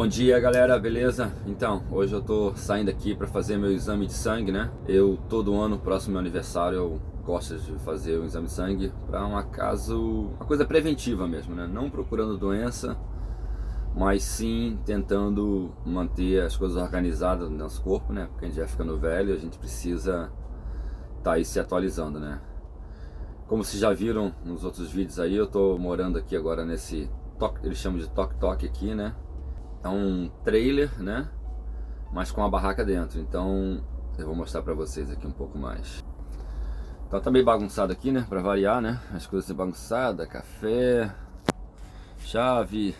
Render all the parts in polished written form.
Bom dia, galera, beleza? Então, hoje eu tô saindo aqui para fazer meu exame de sangue, né? Eu, todo ano, próximo ao meu aniversário, eu gosto de fazer o exame de sangue para uma coisa preventiva mesmo, né? Não procurando doença, mas sim tentando manter as coisas organizadas no nosso corpo, né? Porque a gente vai ficando velho, a gente precisa estar aí se atualizando, né? Como vocês já viram nos outros vídeos aí, eu tô morando aqui agora nesse eles chamam de tok-tok aqui, né? É um trailer, né? Mas com a barraca dentro. Então eu vou mostrar pra vocês aqui um pouco mais. Então tá meio bagunçado aqui, né? Pra variar, né? As coisas bagunçadas, café, chave,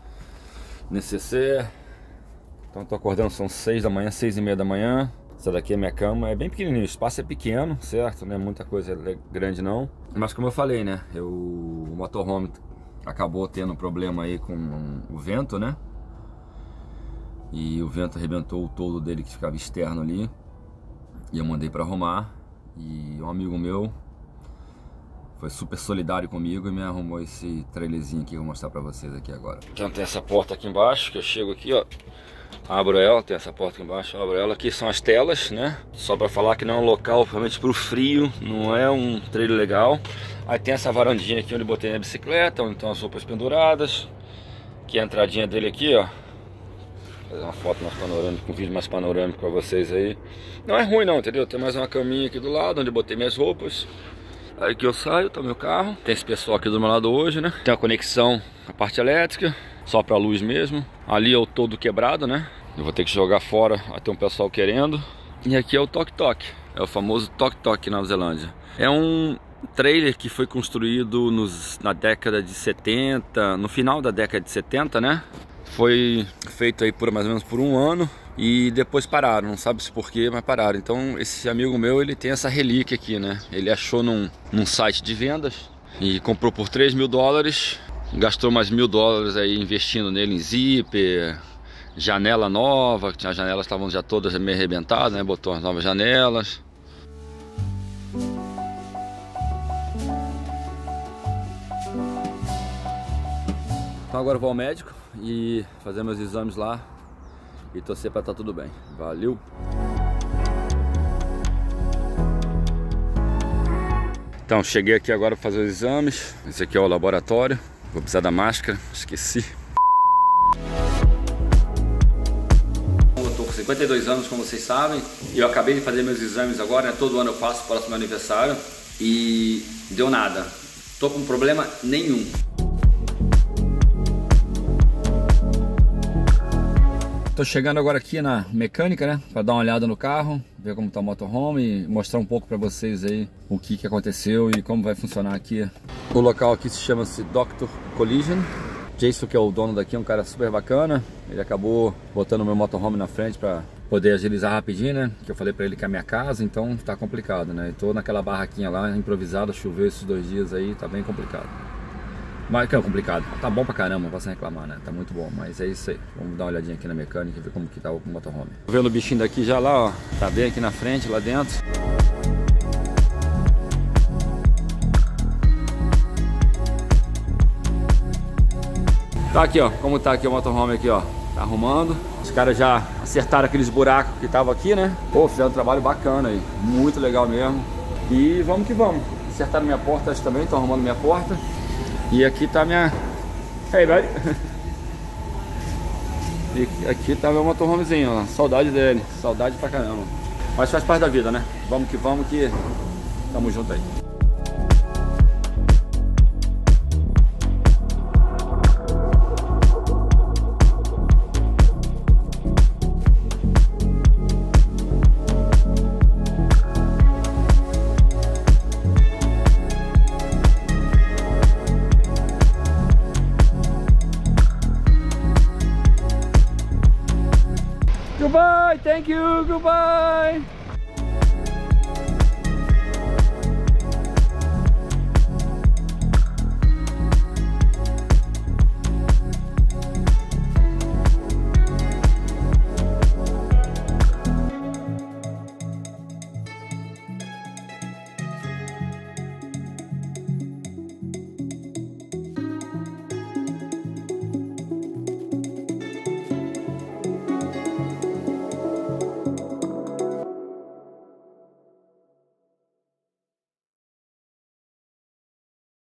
necessaire. Então tô acordando, são 6 da manhã, 6:30 da manhã. Essa daqui é minha cama, é bem pequenininho, o espaço é pequeno, certo? Não é muita coisa grande não. Mas como eu falei, né? O motorhome acabou tendo um problema aí com o vento, né? E o vento arrebentou o toldo dele que ficava externo ali. E eu mandei para arrumar. E um amigo meu foi super solidário comigo e me arrumou esse trailerzinho aqui que eu vou mostrar para vocês aqui agora. Então tem essa porta aqui embaixo, que eu chego aqui, ó. Abro ela, tem essa porta aqui embaixo, abro ela. Aqui são as telas, né? Só para falar que não é um local realmente pro frio, não é um trailer legal. Aí tem essa varandinha aqui onde eu botei a bicicleta, onde estão as roupas penduradas. Aqui a entradinha dele aqui, ó. Vou fazer uma foto mais panorâmica, um vídeo mais panorâmico para vocês aí. Não é ruim não, entendeu? Tem mais uma caminha aqui do lado, onde eu botei minhas roupas. Aí que eu saio, tá meu carro. Tem esse pessoal aqui do meu lado hoje, né? Tem a conexão, a parte elétrica, só pra luz mesmo. Ali é o todo quebrado, né? Eu vou ter que jogar fora, até um pessoal querendo. E aqui é o tok-tok, é o famoso tok-tok na Nova Zelândia. É um trailer que foi construído na década de 70, no final da década de 70, né? Foi feito aí por mais ou menos por um ano e depois pararam, não sabe se porquê, mas pararam. Então esse amigo meu, ele tem essa relíquia aqui, né? Ele achou num site de vendas e comprou por 3 mil dólares, gastou mais 1.000 dólares aí investindo nele em zíper, janela nova, que as janelas estavam já todas meio arrebentadas, né? Botou as novas janelas. Então agora eu vou ao médico e fazer meus exames lá e torcer para estar tudo bem. Valeu! Então cheguei aqui agora para fazer os exames. Esse aqui é o laboratório. Vou precisar da máscara, esqueci. Eu tô com 52 anos, como vocês sabem, e eu acabei de fazer meus exames agora, né? Todo ano eu faço, próximo ao meu aniversário, e deu nada. Tô com problema nenhum. Tô chegando agora aqui na mecânica, né, para dar uma olhada no carro, ver como tá o motorhome e mostrar um pouco para vocês aí o que aconteceu e como vai funcionar aqui. O local aqui se chama-se Dr. Collision. Jason, que é o dono daqui, é um cara super bacana. Ele acabou botando o meu motorhome na frente para poder agilizar rapidinho, né, que eu falei para ele que é a minha casa, então tá complicado, né. Eu tô naquela barraquinha lá, improvisada, choveu esses 2 dias aí, tá bem complicado. Mas que é complicado, tá bom pra caramba, não posso reclamar, né? Tá muito bom, mas é isso aí. Vamos dar uma olhadinha aqui na mecânica e ver como que tá o motorhome. Tô vendo o bichinho daqui já lá, ó. Tá bem aqui na frente, lá dentro. Tá aqui, ó, como tá aqui o motorhome aqui, ó. Tá arrumando. Os caras já acertaram aqueles buracos que tava aqui, né? Pô, fizeram um trabalho bacana aí. Muito legal mesmo. E vamos que vamos. Acertaram minha porta também, estão arrumando minha porta. E aqui tá minha... Hey, buddy! E aqui tá meu motorhomezinho, ó. Saudade dele, saudade pra caramba. Mas faz parte da vida, né? Vamos que tamo junto aí. Goodbye, thank you, goodbye.